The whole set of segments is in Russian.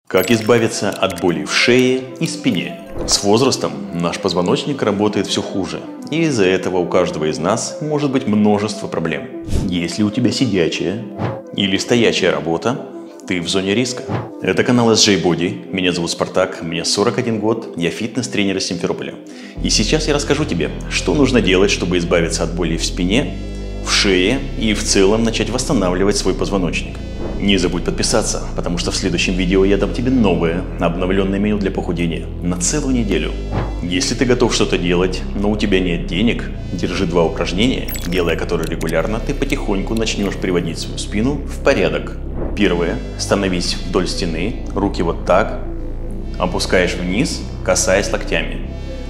Как избавиться от боли в шее и спине? С возрастом наш позвоночник работает все хуже, и из-за этого у каждого из нас может быть множество проблем. Если у тебя сидячая или стоячая работа, ты в зоне риска. Это канал SJ Body, меня зовут Спартак, мне 41 год, я фитнес-тренер из Симферополя. И сейчас я расскажу тебе, что нужно делать, чтобы избавиться от боли в спине, в шее и в целом начать восстанавливать свой позвоночник. Не забудь подписаться, потому что в следующем видео я дам тебе новое, обновленное меню для похудения на целую неделю. Если ты готов что-то делать, но у тебя нет денег, держи 2 упражнения, делая которые регулярно, ты потихоньку начнешь приводить свою спину в порядок. Первое. Становись вдоль стены, руки вот так, опускаешь вниз, касаясь локтями.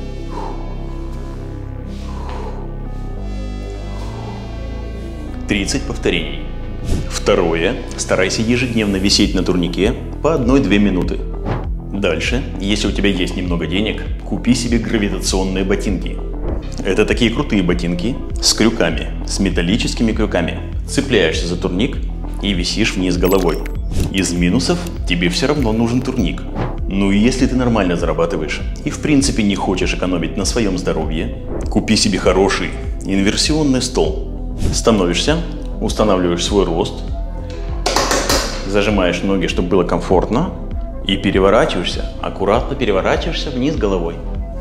«30 повторений. Второе. Старайся ежедневно висеть на турнике по 1-2 минуты. Дальше, если у тебя есть немного денег, купи себе гравитационные ботинки. Это такие крутые ботинки с крюками, с металлическими крюками. Цепляешься за турник и висишь вниз головой. Из минусов тебе все равно нужен турник. Ну и если ты нормально зарабатываешь и в принципе не хочешь экономить на своем здоровье, купи себе хороший инверсионный стол. Становишься, устанавливаешь свой рост, зажимаешь ноги, чтобы было комфортно, и переворачиваешься, аккуратно переворачиваешься вниз головой.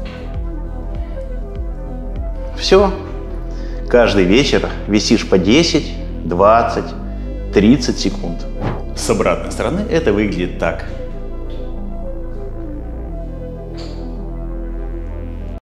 Все. Каждый вечер висишь по 10, 20, 30 секунд. С обратной стороны это выглядит так.